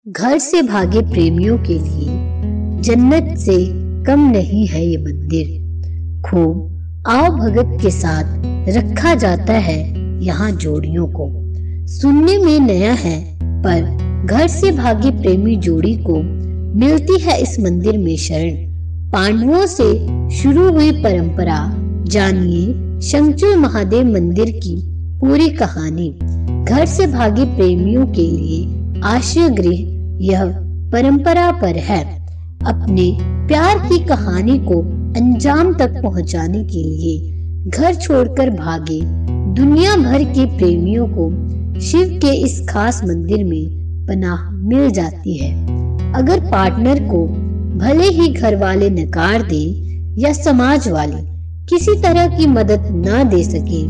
घर से भागे प्रेमियों के लिए जन्नत से कम नहीं है ये मंदिर। खूब आओ भगत के साथ रखा जाता है यहाँ जोड़ियों को। सुनने में नया है पर घर से भागे प्रेमी जोड़ी को मिलती है इस मंदिर में शरण। पांडवों से शुरू हुई परंपरा, जानिए शंखचूड़ महादेव मंदिर की पूरी कहानी। घर से भागे प्रेमियों के लिए आश्रय गृह यह परंपरा पर है। अपने प्यार की कहानी को अंजाम तक पहुंचाने के लिए घर छोड़कर भागे दुनिया भर के प्रेमियों को शिव के इस खास मंदिर में पनाह मिल जाती है। अगर पार्टनर को भले ही घर वाले नकार दे या समाज वाले किसी तरह की मदद ना दे सके,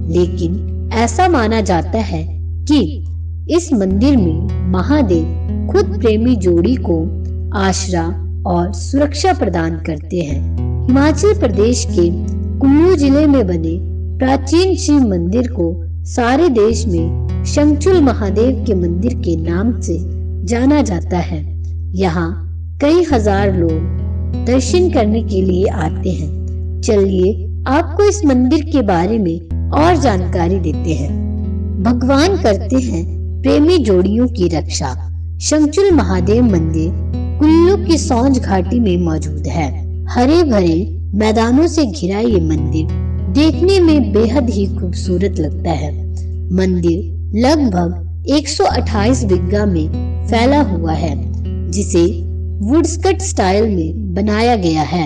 लेकिन ऐसा माना जाता है कि इस मंदिर में महादेव खुद प्रेमी जोड़ी को आश्रय और सुरक्षा प्रदान करते हैं। हिमाचल प्रदेश के कुल्लू जिले में बने प्राचीन शिव मंदिर को सारे देश में शंखचूड़ महादेव के मंदिर के नाम से जाना जाता है। यहाँ कई हजार लोग दर्शन करने के लिए आते हैं। चलिए आपको इस मंदिर के बारे में और जानकारी देते हैं। भगवान करते हैं प्रेमी जोड़ियों की रक्षा। शंखचूड़ महादेव मंदिर कुल्लू की सौंज घाटी में मौजूद है। हरे भरे मैदानों से घिरा ये मंदिर देखने में बेहद ही खूबसूरत लगता है। मंदिर लगभग 128 बिघा में फैला हुआ है, जिसे वुडस्कट स्टाइल में बनाया गया है।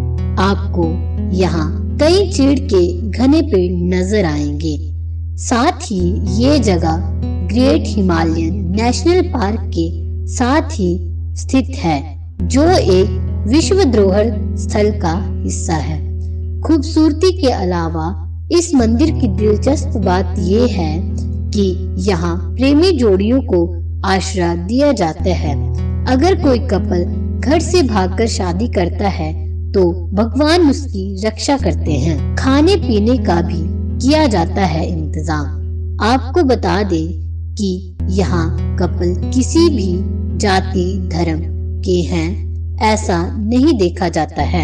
आपको यहाँ कई चीड़ के घने पेड़ नजर आएंगे। साथ ही ये जगह ग्रेट हिमालयन नेशनल पार्क के साथ ही स्थित है, जो एक विश्व धरोहर स्थल का हिस्सा है। खूबसूरती के अलावा इस मंदिर की दिलचस्प बात ये है कि यहाँ प्रेमी जोड़ियों को आश्रय दिया जाता है। अगर कोई कपल घर से भागकर शादी करता है तो भगवान उसकी रक्षा करते हैं। खाने पीने का भी किया जाता है इंतजाम। आपको बता दें कि यहाँ कपल किसी भी जाति धर्म के हैं ऐसा नहीं देखा जाता है।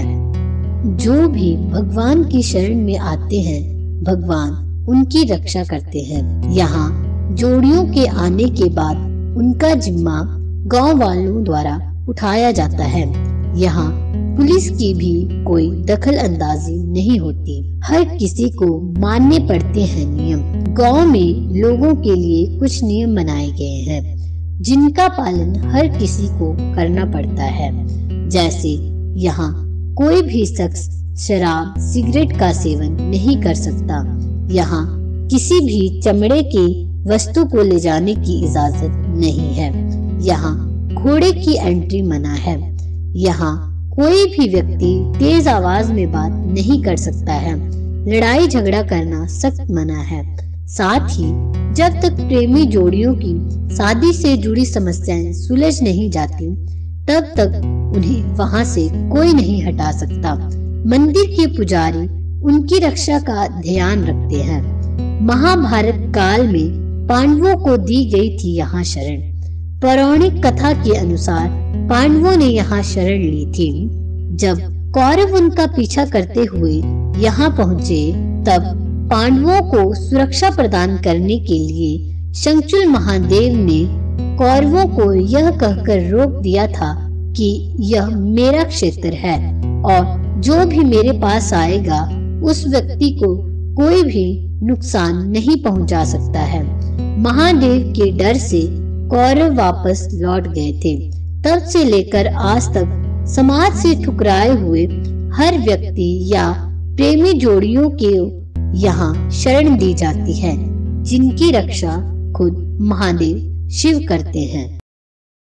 जो भी भगवान की शरण में आते हैं भगवान उनकी रक्षा करते हैं। यहाँ जोड़ियों के आने के बाद उनका जिम्मा गांव वालों द्वारा उठाया जाता है। यहाँ पुलिस की भी कोई दखल अंदाजी नहीं होती। हर किसी को मानने पड़ते हैं नियम। गांव में लोगों के लिए कुछ नियम बनाए गए हैं, जिनका पालन हर किसी को करना पड़ता है। जैसे यहाँ कोई भी शख्स शराब सिगरेट का सेवन नहीं कर सकता। यहाँ किसी भी चमड़े की वस्तु को ले जाने की इजाजत नहीं है। यहाँ घोड़े की एंट्री मना है। यहाँ कोई भी व्यक्ति तेज आवाज में बात नहीं कर सकता है। लड़ाई झगड़ा करना सख्त मना है। साथ ही जब तक प्रेमी जोड़ियों की शादी से जुड़ी समस्याएं सुलझ नहीं जाती, तब तक उन्हें वहां से कोई नहीं हटा सकता। मंदिर के पुजारी उनकी रक्षा का ध्यान रखते हैं। महाभारत काल में पांडवों को दी गई थी यहाँ शरण। पौराणिक कथा के अनुसार पांडवों ने यहाँ शरण ली थी। जब कौरव उनका पीछा करते हुए यहाँ पहुँचे, तब पांडवों को सुरक्षा प्रदान करने के लिए शंखचूड़ महादेव ने कौरवों को यह कहकर रोक दिया था कि यह मेरा क्षेत्र है और जो भी मेरे पास आएगा उस व्यक्ति को कोई भी नुकसान नहीं पहुंचा सकता है। महादेव के डर से कौरव वापस लौट गए थे। तब से लेकर आज तक समाज से ठुकराए हुए हर व्यक्ति या प्रेमी जोड़ियों के यहाँ शरण दी जाती है, जिनकी रक्षा खुद महादेव शिव करते हैं।